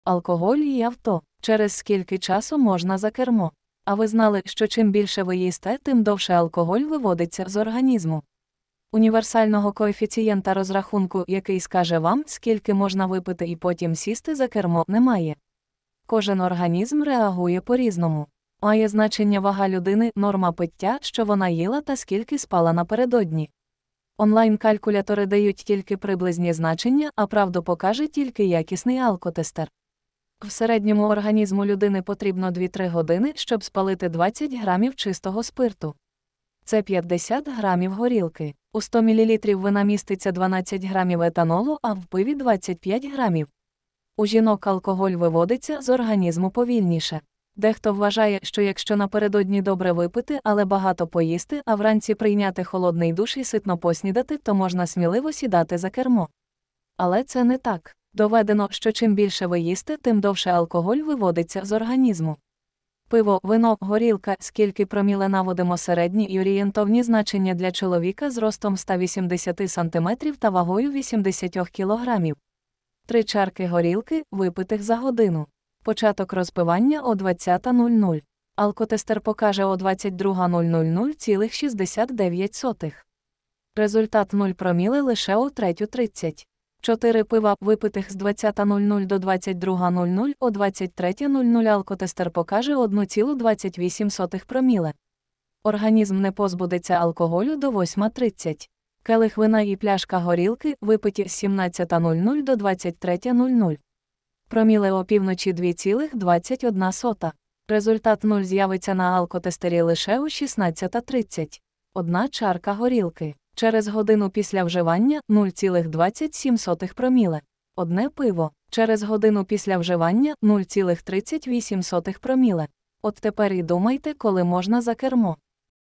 Алкоголь і авто. Через скільки часу можна за кермо? А ви знали, що чим більше ви їсте, тим довше алкоголь виводиться з організму? Універсального коефіцієнта розрахунку, який скаже вам, скільки можна випити і потім сісти за кермо, немає. Кожен організм реагує по-різному. Має значення вага людини, норма пиття, що вона їла та скільки спала напередодні. Онлайн-калькулятори дають тільки приблизні значення, а правду покаже тільки якісний алкотестер. В середньому організму людини потрібно 2-3 години, щоб спалити 20 грамів чистого спирту. Це 50 грамів горілки. У 100 мл вина міститься 12 грамів етанолу, а в пиві 25 грамів. У жінок алкоголь виводиться з організму повільніше. Дехто вважає, що якщо напередодні добре випити, але багато поїсти, а вранці прийняти холодний душ і ситно поснідати, то можна сміливо сідати за кермо. Але це не так. Доведено, що чим більше ви їсте, тим довше алкоголь виводиться з організму. Пиво, вино, горілка, скільки проміле наводимо середні і орієнтовні значення для чоловіка з ростом 180 см та вагою 80 кг. 3 чарки горілки, випитих за годину. Початок розпивання о 20:00. Алкотестер покаже о 22:00,69. Результат 0 проміле лише о 3:30. 4 пива, випитих з 20:00 до 22:00, о 23:00 алкотестер покаже 1,28 проміле. Організм не позбудеться алкоголю до 8:30. Келих вина і пляшка горілки, випиті з 17:00 до 23:00. Проміле опівночі 2,21. Результат 0 з'явиться на алкотестері лише о 16:30. 1 чарка горілки. Через годину після вживання 0,27 проміле. 1 пиво. Через годину після вживання 0,38 проміле. От тепер і думайте, коли можна за кермо.